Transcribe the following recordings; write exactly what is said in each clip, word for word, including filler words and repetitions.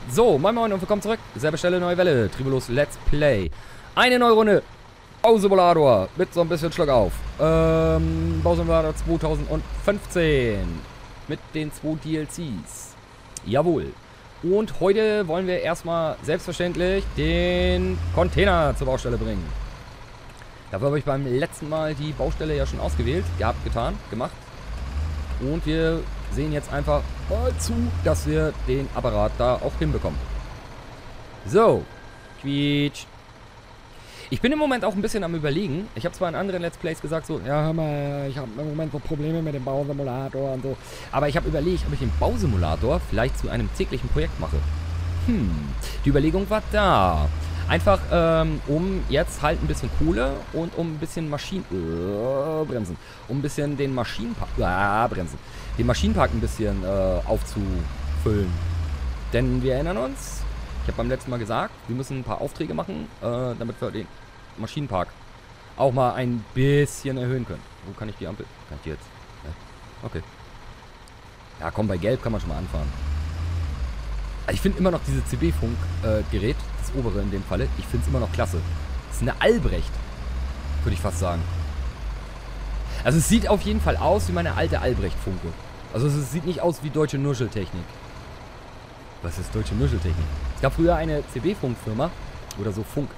So, moin moin und willkommen zurück. Selbe Stelle, neue Welle. Tribulus Let's Play. Eine neue Runde. Bausimulator. Mit so ein bisschen Schluck auf. Ähm, Bausimulator zweitausendfünfzehn. Mit den zwei D L Cs. Jawohl. Und heute wollen wir erstmal selbstverständlich den Container zur Baustelle bringen. Dafür habe ich beim letzten Mal die Baustelle ja schon ausgewählt. Gehabt, getan, gemacht. Und wir sehen jetzt einfach mal zu, dass wir den Apparat da auch hinbekommen. So. Quietsch. Ich bin im Moment auch ein bisschen am Überlegen. Ich habe zwar in anderen Let's Plays gesagt so, ja hör mal, ich habe im Moment so Probleme mit dem Bausimulator und so. Aber ich habe überlegt, ob ich den Bausimulator vielleicht zu einem täglichen Projekt mache. Hm, die Überlegung war da. Einfach, ähm, um jetzt halt ein bisschen Kohle und um ein bisschen Maschinen... Äh, bremsen. Um ein bisschen den Maschinenpark... Äh, bremsen. Den Maschinenpark ein bisschen äh, aufzufüllen. Denn wir erinnern uns, ich habe beim letzten Mal gesagt, wir müssen ein paar Aufträge machen, äh, damit wir den Maschinenpark auch mal ein bisschen erhöhen können. Wo kann ich die Ampel... Kann ich die jetzt? Ja. Okay. Ja, komm, bei Gelb kann man schon mal anfahren. Ich finde immer noch dieses C B-Funk-Gerät, äh, das obere in dem Falle, ich finde es immer noch klasse. Das ist eine Albrecht, würde ich fast sagen. Also es sieht auf jeden Fall aus wie meine alte Albrecht-Funke. Also es sieht nicht aus wie deutsche Nuscheltechnik. Was ist deutsche Nuscheltechnik? Es gab früher eine C B-Funk-Firma, oder so Funk.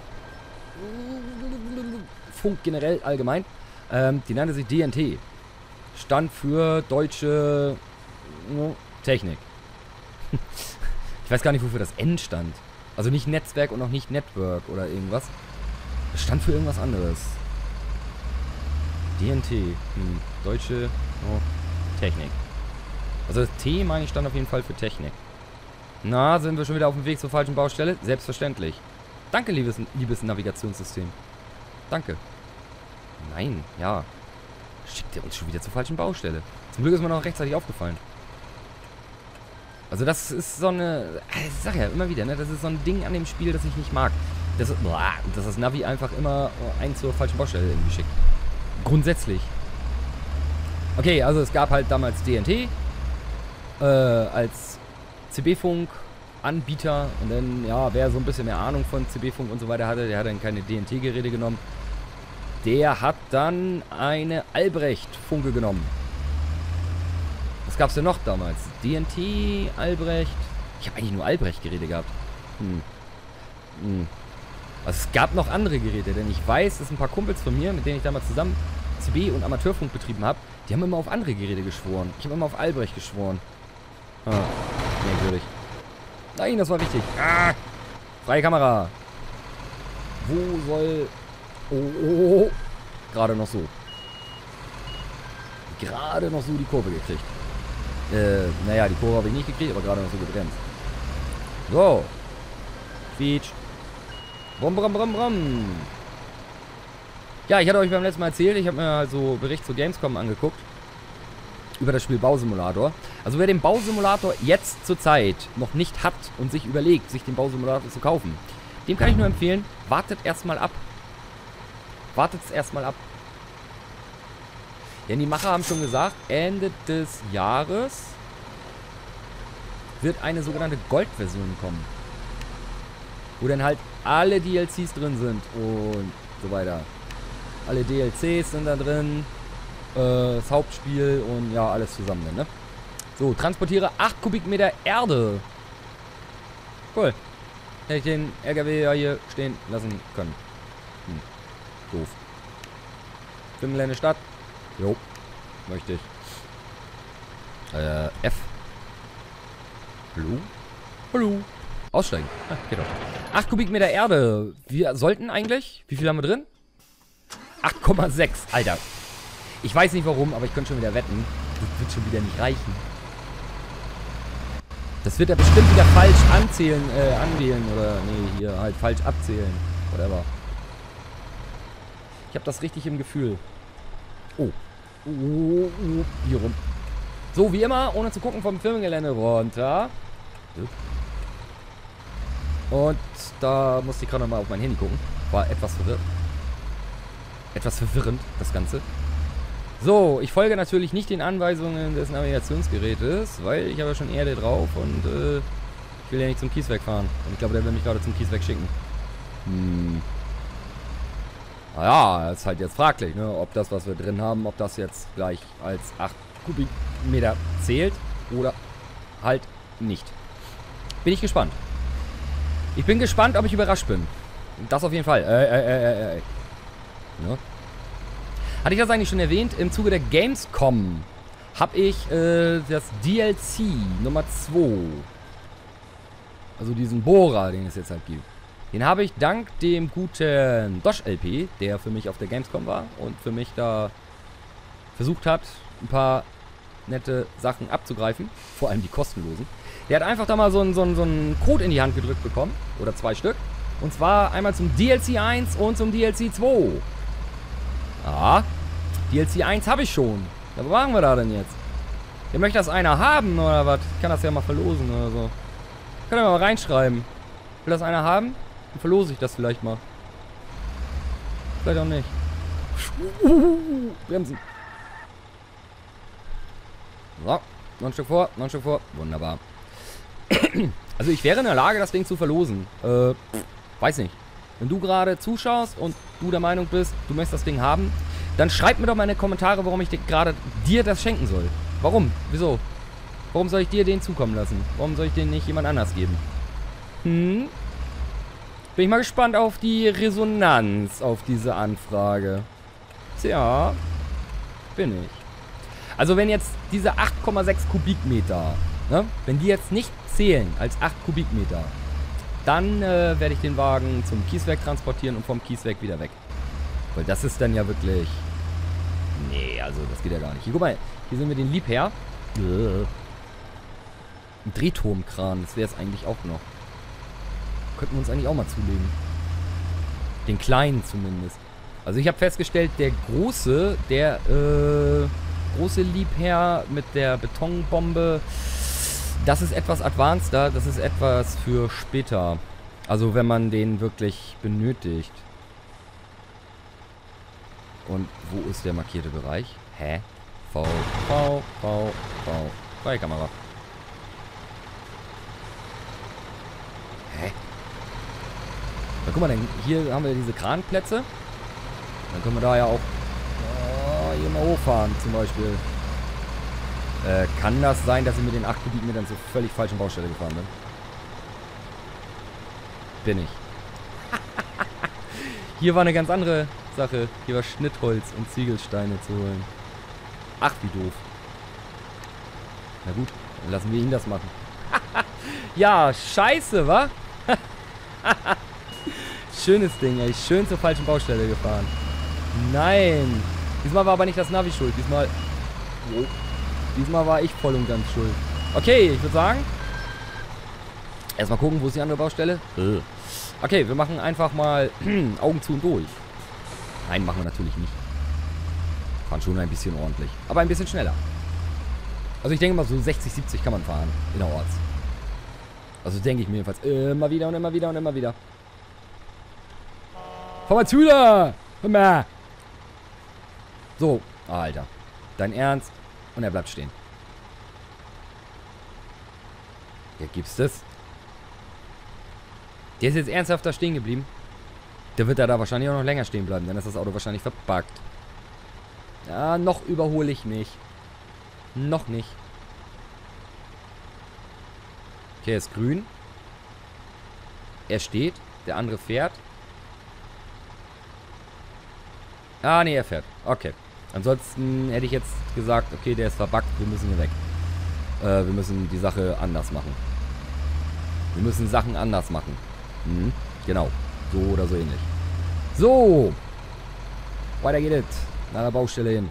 Funk generell allgemein. Ähm, die nannte sich D N T. Stand für deutsche no, Technik. Ich weiß gar nicht, wofür das N stand. Also nicht Netzwerk und auch nicht Network oder irgendwas. Das stand für irgendwas anderes. D N T. Hm. Deutsche oh, Technik. Also das T, meine ich, stand auf jeden Fall für Technik. Na, sind wir schon wieder auf dem Weg zur falschen Baustelle? Selbstverständlich. Danke, liebes, liebes Navigationssystem. Danke. Nein, ja. Schickt ihr uns schon wieder zur falschen Baustelle. Zum Glück ist mir noch rechtzeitig aufgefallen. Also das ist so eine... Ich sag ja immer wieder, ne? Das ist so ein Ding an dem Spiel, das ich nicht mag. Das, dass das Navi einfach immer einen zur falschen Baustelle irgendwie schickt. Grundsätzlich. Okay, also es gab halt damals D N T äh, als C B-Funk-Anbieter. Und dann, ja, wer so ein bisschen mehr Ahnung von C B-Funk und so weiter hatte, der hat dann keine D N T-Geräte genommen. Der hat dann eine Albrecht-Funke genommen. Was gab's denn noch damals? D N T, Albrecht. Ich habe eigentlich nur Albrecht-Geräte gehabt. Hm. Hm. Also es gab noch andere Geräte, denn ich weiß, dass ein paar Kumpels von mir, mit denen ich damals zusammen C B und Amateurfunk betrieben habe, die haben immer auf andere Geräte geschworen. Ich habe immer auf Albrecht geschworen. Ah, merkwürdig. Nein, das war wichtig. Ah, freie Kamera. Wo soll... Oh, oh, oh. Gerade noch so. Gerade noch so die Kurve gekriegt. Äh, naja, die Kurve habe ich nicht gekriegt, aber gerade noch so gebremst. So. Quietsch. Brumm, brumm, brumm, brumm. Ja, ich hatte euch beim letzten Mal erzählt, ich habe mir also Bericht zu Gamescom angeguckt. Über das Spiel Bausimulator. Also wer den Bausimulator jetzt zur Zeit noch nicht hat und sich überlegt, sich den Bausimulator zu kaufen, dem kann ich nur empfehlen, wartet erstmal ab. Wartet es erstmal ab. Denn die Macher haben schon gesagt, Ende des Jahres wird eine sogenannte Gold-Version kommen. Wo dann halt alle D L Cs drin sind und so weiter. Alle D L Cs sind da drin. Äh, das Hauptspiel und ja, alles zusammen, ne? So, transportiere acht Kubikmeter Erde. Cool. Hätte ich den L K W ja hier stehen lassen können. Hm. Doof. Finnlände Stadt. Jo, möchte ich. Äh, F. Hallo? Hallo? Aussteigen. Ah, geht doch. acht Kubikmeter Erde. Wir sollten eigentlich... Wie viel haben wir drin? acht Komma sechs. Alter. Ich weiß nicht warum, aber ich könnte schon wieder wetten. Das wird schon wieder nicht reichen. Das wird er bestimmt wieder falsch anzählen, äh, anwählen. Oder, nee, hier halt falsch abzählen. Whatever. Ich habe das richtig im Gefühl. Oh. Oh, oh, hier rum. So, wie immer, ohne zu gucken, vom Firmengelände runter. Und da musste ich gerade nochmal auf mein Handy gucken. War etwas verwirrt. Etwas verwirrend, das Ganze. So, ich folge natürlich nicht den Anweisungen des Navigationsgerätes, weil ich habe ja schon Erde drauf und äh, Ich will ja nicht zum Kies wegfahren. Und ich glaube, der will mich gerade zum Kies wegschicken. Hm. Naja, ist halt jetzt fraglich, ne? Ob das, was wir drin haben, ob das jetzt gleich als acht Kubikmeter zählt oder halt nicht. Bin ich gespannt. Ich bin gespannt, ob ich überrascht bin. Das auf jeden Fall. Äh, äh, äh, äh, äh. Ja. Hatte ich das eigentlich schon erwähnt? Im Zuge der Gamescom habe ich äh, das D L C Nummer zwei. Also diesen Bohrer, den es jetzt halt gibt. Den habe ich dank dem guten Dosh L P, der für mich auf der Gamescom war und für mich da versucht hat, ein paar nette Sachen abzugreifen. Vor allem die kostenlosen. Der hat einfach da mal so einen so einen, so einen Code in die Hand gedrückt bekommen. Oder zwei Stück. Und zwar einmal zum D L C eins und zum D L C zwei. Ah, D L C eins habe ich schon. Ja, was machen wir da denn jetzt? Ihr möchtet das einer haben oder was? Ich kann das ja mal verlosen oder so. Könnt ihr mal reinschreiben. Will das einer haben? Dann verlose ich das vielleicht mal. Vielleicht auch nicht. Bremsen. So, noch ein Stück vor, noch ein Stück vor. Wunderbar. Also ich wäre in der Lage, das Ding zu verlosen. Äh, weiß nicht. Wenn du gerade zuschaust und du der Meinung bist, du möchtest das Ding haben, dann schreib mir doch mal in die Kommentare, warum ich dir gerade dir das schenken soll. Warum? Wieso? Warum soll ich dir den zukommen lassen? Warum soll ich den nicht jemand anders geben? Hm? Bin ich mal gespannt auf die Resonanz auf diese Anfrage. Tja, bin ich. Also wenn jetzt diese acht Komma sechs Kubikmeter, ne, wenn die jetzt nicht zählen als acht Kubikmeter, dann äh, werde ich den Wagen zum Kieswerk transportieren und vom Kieswerk wieder weg. Weil das ist dann ja wirklich... Nee, also das geht ja gar nicht. Hier, guck mal, hier sehen wir den Liebherr. Ein Drehturmkran, das wäre es eigentlich auch noch. Könnten wir uns eigentlich auch mal zulegen. Den kleinen zumindest. Also ich habe festgestellt, der große, der äh, große Liebherr mit der Betonbombe, das ist etwas advanceder, das ist etwas für später. Also wenn man den wirklich benötigt. Und wo ist der markierte Bereich? Hä? V, V, V, V. Freie Kamera. Hä? Na, guck mal, denn hier haben wir diese Kranplätze. Dann können wir da ja auch oh, hier mal hochfahren zum Beispiel. Äh, kann das sein, dass ich mit den acht Kubikmetern zur völlig falschen Baustelle gefahren bin? Bin ich. Hier war eine ganz andere Sache. Hier war Schnittholz und Ziegelsteine zu holen. Ach, wie doof. Na gut, dann lassen wir ihn das machen. Ja, scheiße, wa? Schönes Ding, ey. Schön zur falschen Baustelle gefahren. Nein. Diesmal war aber nicht das Navi schuld. Diesmal... Oh. Diesmal war ich voll und ganz schuld. Okay, ich würde sagen... Erstmal gucken, wo ist die andere Baustelle? Okay, wir machen einfach mal Augen zu und durch. Nein, machen wir natürlich nicht. Fahren schon ein bisschen ordentlich. Aber ein bisschen schneller. Also ich denke mal, so sechzig, siebzig kann man fahren. Innerorts. Also denke ich mir jedenfalls. Immer wieder und immer wieder und immer wieder. Fahr mal zu da! Hör mal! So, Alter. Dein Ernst? Und er bleibt stehen. Ja, gibt's das? Der ist jetzt ernsthaft da stehen geblieben. Der wird da, da wahrscheinlich auch noch länger stehen bleiben. Dann ist das Auto wahrscheinlich verbuggt. Ja, noch überhole ich nicht. Noch nicht. Okay, er ist grün. Er steht. Der andere fährt. Ah, nee, er fährt. Okay. Ansonsten hätte ich jetzt gesagt, okay, der ist verbuggt. Wir müssen hier weg. Äh, wir müssen die Sache anders machen. Wir müssen Sachen anders machen. Mhm, genau. So oder so ähnlich. So. Weiter geht es. Nach der Baustelle hin.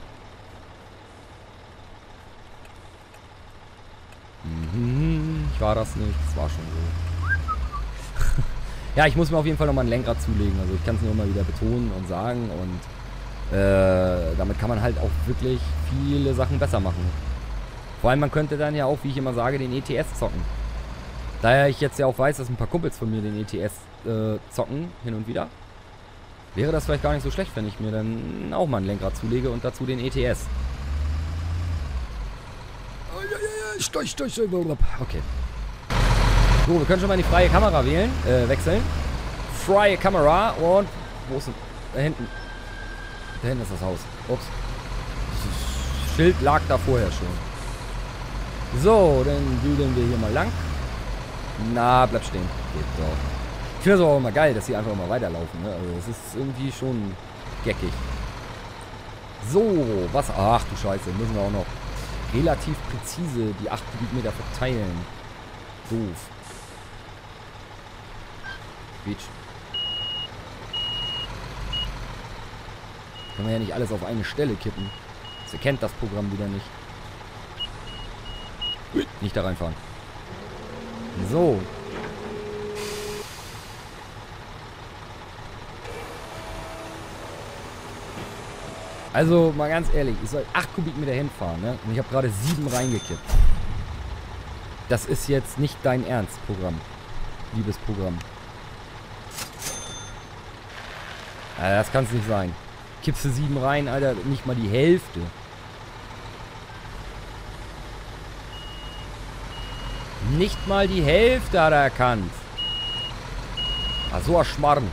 Mhm, ich war das nicht. Das war schon so. Ja, ich muss mir auf jeden Fall nochmal ein Lenkrad zulegen. Also ich kann es nur immer wieder betonen und sagen. Und äh, damit kann man halt auch wirklich viele Sachen besser machen. Vor allem, man könnte dann ja auch, wie ich immer sage, den E T S zocken. Daher ich jetzt ja auch weiß, dass ein paar Kumpels von mir den E T S äh, zocken, hin und wieder, wäre das vielleicht gar nicht so schlecht, wenn ich mir dann auch mal ein Lenkrad zulege und dazu den E T S. Okay. So, wir können schon mal in die freie Kamera wählen, äh, wechseln. Freie Kamera und... Wo ist denn? Da hinten. Da hinten ist das Haus. Ups. Das Schild lag da vorher schon. So, dann düdeln wir hier mal lang. Na, bleib stehen. Geht doch. Ich finde es auch immer geil, dass sie einfach mal weiterlaufen. Ne? Also, das ist irgendwie schon geckig. So, was... Ach du Scheiße, müssen wir auch noch relativ präzise die acht Kubikmeter verteilen. Doof. Beach. Können wir ja nicht alles auf eine Stelle kippen. Das erkennt das Programm wieder nicht. Nicht da reinfahren. So. Also, mal ganz ehrlich, ich soll acht Kubikmeter hinfahren, ne? Und ich habe gerade sieben reingekippt. Das ist jetzt nicht dein Ernst, Programm. Liebes Programm. Ja, das kann es nicht sein. Kippst du sieben rein, Alter, nicht mal die Hälfte. Nicht mal die Hälfte hat er erkannt. Ah, so ein Schmarrn.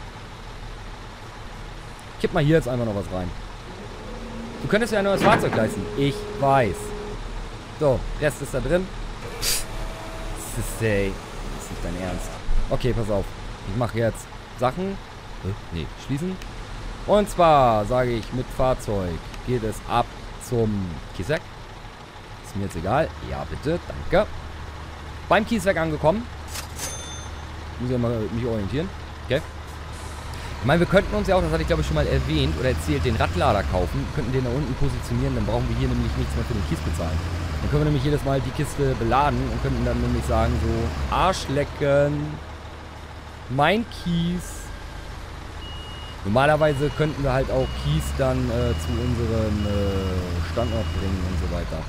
Kipp mal hier jetzt einfach noch was rein. Du könntest ja ein neues Fahrzeug leisten. Ich weiß. So, Rest ist da drin. Das ist, ey, das ist nicht dein Ernst. Okay, pass auf. Ich mache jetzt Sachen. Äh, nee, schließen. Und zwar sage ich, mit Fahrzeug geht es ab zum Kieswerk. Ist mir jetzt egal. Ja, bitte. Danke. Beim Kieswerk angekommen. Muss ich mal mich orientieren. Okay. Ich meine, wir könnten uns ja auch, das hatte ich glaube ich schon mal erwähnt oder erzählt, den Radlader kaufen. Wir könnten den da unten positionieren, dann brauchen wir hier nämlich nichts mehr für den Kies bezahlen. Dann können wir nämlich jedes Mal die Kiste beladen und könnten dann nämlich sagen so, Arschlecken, mein Kies. Normalerweise könnten wir halt auch Kies dann äh, zu unserem äh, Standort bringen und so weiter.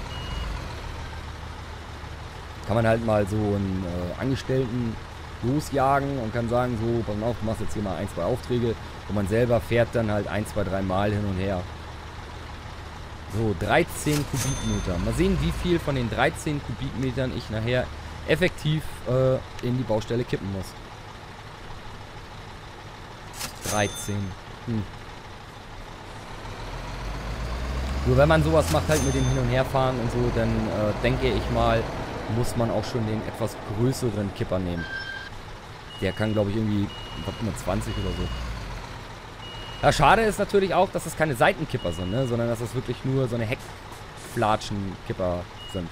Kann man halt mal so einen äh, Angestellten losjagen und kann sagen, so, pass auf, du machst jetzt hier mal ein, zwei Aufträge und man selber fährt dann halt ein, zwei, drei Mal hin und her. So, dreizehn Kubikmeter. Mal sehen, wie viel von den dreizehn Kubikmetern ich nachher effektiv äh, in die Baustelle kippen muss. dreizehn. Hm. Nur wenn man sowas macht, halt mit dem Hin- und Herfahren und so, dann äh, denke ich mal, muss man auch schon den etwas größeren Kipper nehmen. Der kann, glaube ich, irgendwie zwanzig oder so. Ja, schade ist natürlich auch, dass das keine Seitenkipper sind, ne? Sondern dass das wirklich nur so eine Heckflatschenkipper sind.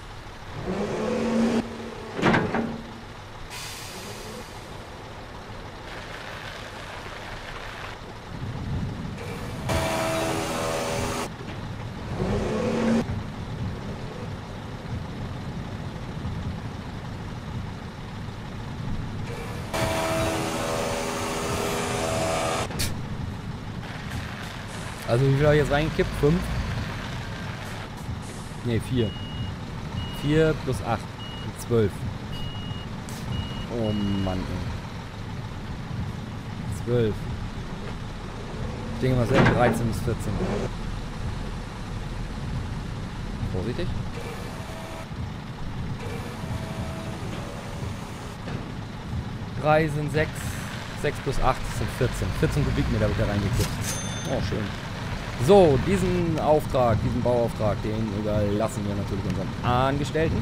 Also wie viel habe ich jetzt reingekippt? fünf? Ne, vier. vier plus acht. zwölf. Oh Mann, ey. zwölf. Ich denke mal selber dreizehn bis vierzehn. Vorsichtig. drei sind sechs. sechs plus acht sind vierzehn. vierzehn Kubikmeter habe ich da reingekippt. Oh, schön. So, diesen Auftrag, diesen Bauauftrag, den überlassen wir natürlich unseren Angestellten.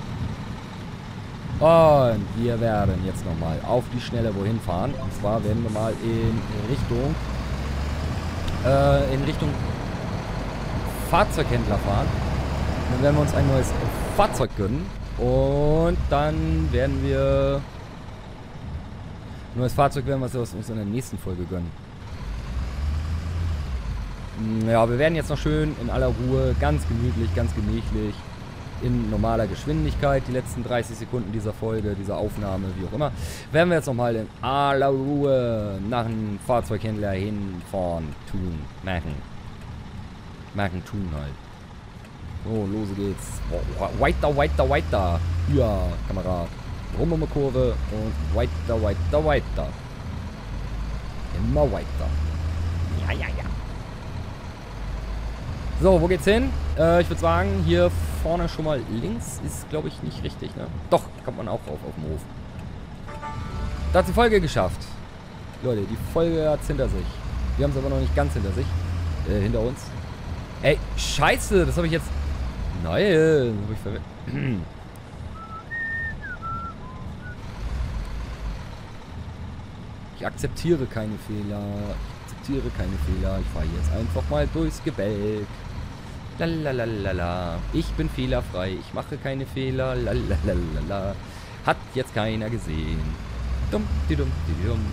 Und wir werden jetzt nochmal auf die Schnelle wohin fahren. Und zwar werden wir mal in Richtung äh, in Richtung Fahrzeughändler fahren. Dann werden wir uns ein neues Fahrzeug gönnen. Und dann werden wir ein neues Fahrzeug werden wir uns in der nächsten Folge gönnen. Ja, wir werden jetzt noch schön in aller Ruhe, ganz gemütlich, ganz gemächlich, in normaler Geschwindigkeit, die letzten dreißig Sekunden dieser Folge, dieser Aufnahme, wie auch immer, werden wir jetzt nochmal in aller Ruhe nach einem Fahrzeughändler hinfahren, tun, machen. Machen, tun halt. So, los geht's. Weiter, weiter, weiter. Ja, Kamerad. Rum um eine Kurve und weiter, weiter, weiter. Immer weiter. Ja, ja, ja. So, wo geht's hin? Äh, ich würde sagen, hier vorne schon mal links ist, glaube ich, nicht richtig, ne? Doch, kommt man auch rauf auf dem Hof. Da hat die Folge geschafft. Leute, die Folge hat's hinter sich. Wir haben es aber noch nicht ganz hinter sich. Äh, hinter uns. Ey, scheiße, das habe ich jetzt... Nein, das hab ich verwirrt. Ich akzeptiere keine Fehler. Ich akzeptiere keine Fehler. Ich fahre jetzt einfach mal durchs Gebälk. Lalalala. Ich bin fehlerfrei. Ich mache keine Fehler. Lalalala. Hat jetzt keiner gesehen. Dumm, die dumm, die dumm.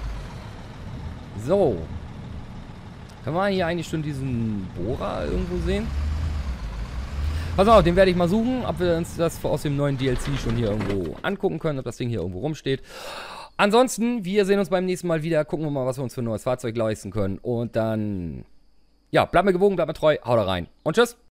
So. Kann man hier eigentlich schon diesen Bohrer irgendwo sehen? Pass auf, den werde ich mal suchen, ob wir uns das aus dem neuen D L C schon hier irgendwo angucken können, ob das Ding hier irgendwo rumsteht. Ansonsten, wir sehen uns beim nächsten Mal wieder, gucken wir mal, was wir uns für ein neues Fahrzeug leisten können. Und dann, ja, bleibt mir gewogen, bleibt mir treu, haut da rein und tschüss.